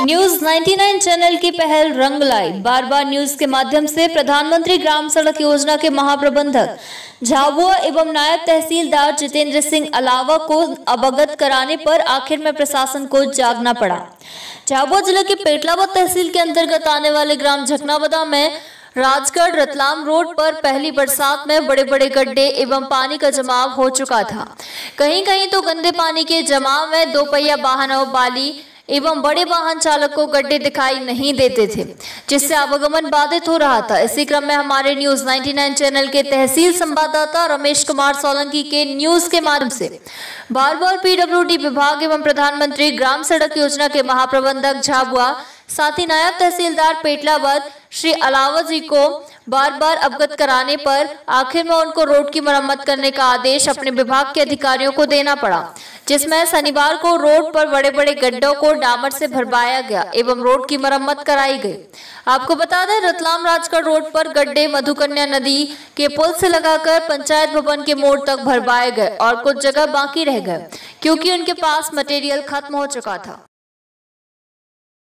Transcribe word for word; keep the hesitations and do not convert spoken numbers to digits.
News निन्यानवे channel की पहल रंग लाई। बार बार न्यूज के माध्यम से प्रधानमंत्री ग्राम सड़क योजना के महाप्रबंधक झाबुआ एवं नायब तहसीलदार जितेंद्र सिंह अलावा को अवगत कराने पर आखिर में प्रशासन को जागना पड़ा। झाबुआ जिले के पेटलाबाद तहसील के अंतर्गत आने वाले ग्राम झकनाबदा में राजगढ़ रतलाम रोड पर पहली बरसात में बड़े बड़े गड्ढे एवं पानी का जमाव हो चुका था। कहीं कहीं तो गंदे पानी के जमाव में दो पहिया वाहन और बाली एवं बड़े वाहन चालक को गड्ढे दिखाई नहीं देते थे, जिससे आवागमन बाधित हो रहा था। इसी क्रम में हमारे न्यूज निन्यानवे चैनल के तहसील संवाददाता रमेश कुमार सोलंकी के न्यूज के माध्यम से बार बार पीडब्ल्यूडी विभाग एवं प्रधानमंत्री ग्राम सड़क योजना के महाप्रबंधक झाबुआ साथ ही नायब तहसीलदार पेटलाबाद श्री अलावा जी को बार बार अवगत कराने पर आखिर में उनको रोड की मरम्मत करने का आदेश अपने विभाग के अधिकारियों को देना पड़ा, जिसमें शनिवार को रोड पर बड़े बड़े गड्ढों को डामर से भरवाया गया एवं रोड की मरम्मत कराई गई। आपको बता दें, रतलाम राजगढ़ रोड पर गड्ढे मधुकन्या नदी के पुल से लगाकर पंचायत भवन के मोड़ तक भरवाए गए और कुछ जगह बाकी रह गए क्योंकि उनके पास मटेरियल खत्म हो चुका था।